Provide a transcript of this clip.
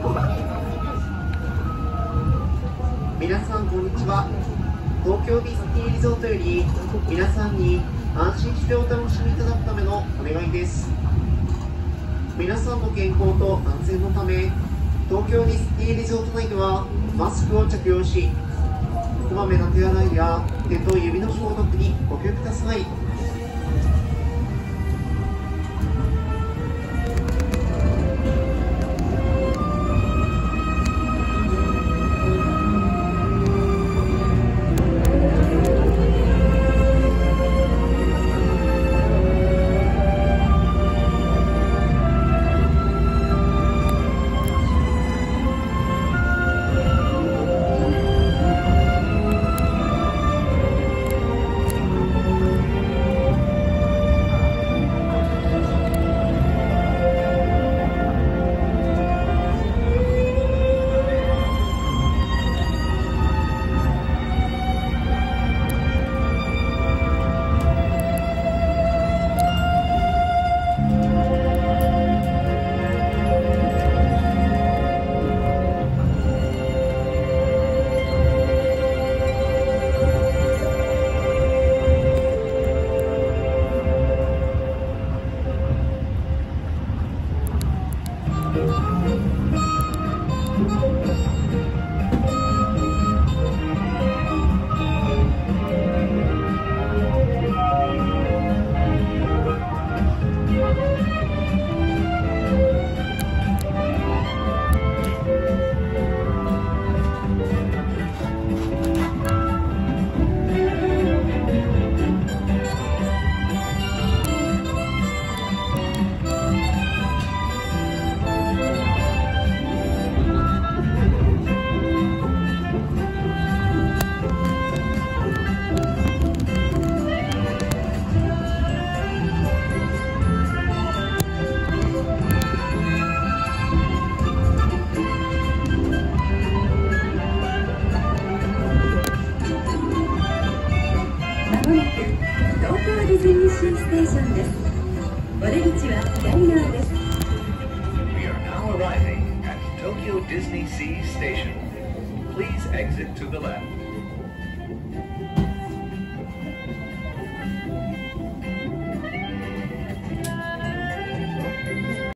皆さんこんにちは。東京ディズニーリゾートより皆さんに安心してお楽しみいただくためのお願いです。皆さんの健康と安全のため、東京ディズニーリゾート内ではマスクを着用し、こまめな手洗いや手と指の消毒にご注意ください。 ディズニーシーステーションです。お出口は左側です。 We are now arriving at Tokyo Disney Sea Station. Please exit to the left.